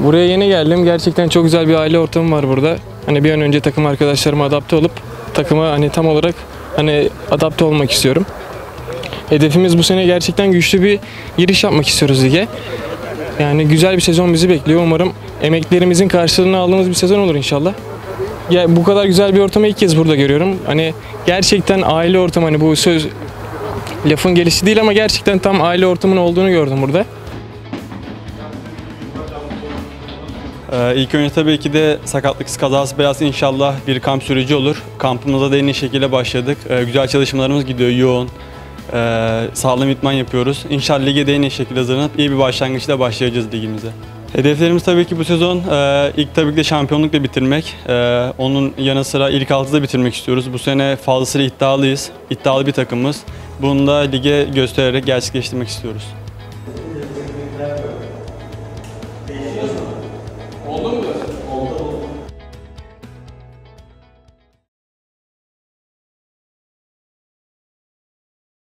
Buraya yeni geldim. Gerçekten çok güzel bir aile ortamı var burada. Hani bir an önce takım arkadaşlarıma adapte olup takıma hani tam olarak hani adapte olmak istiyorum. Hedefimiz bu sene gerçekten güçlü bir giriş yapmak istiyoruz lige. Yani güzel bir sezon bizi bekliyor. Umarım emeklerimizin karşılığını aldığımız bir sezon olur inşallah. Ya bu kadar güzel bir ortamı ilk kez burada görüyorum. Hani gerçekten aile ortamı, hani bu söz lafın gelişi değil ama gerçekten tam aile ortamının olduğunu gördüm burada. İlk önce tabii ki de sakatlıksız kazası belası inşallah bir kamp süreci olur. Kampımıza da en iyi şekilde başladık. Güzel çalışmalarımız gidiyor, yoğun. Sağlam idman yapıyoruz. İnşallah lige de en iyi şekilde hazırlanıp iyi bir başlangıçla başlayacağız ligimize. Hedeflerimiz tabii ki bu sezon ilk tabii ki de şampiyonlukla bitirmek. Onun yanı sıra ilk 6'da bitirmek istiyoruz. Bu sene fazlasıyla iddialıyız. İddialı bir takımız. Bunu da lige göstererek gerçekleştirmek istiyoruz.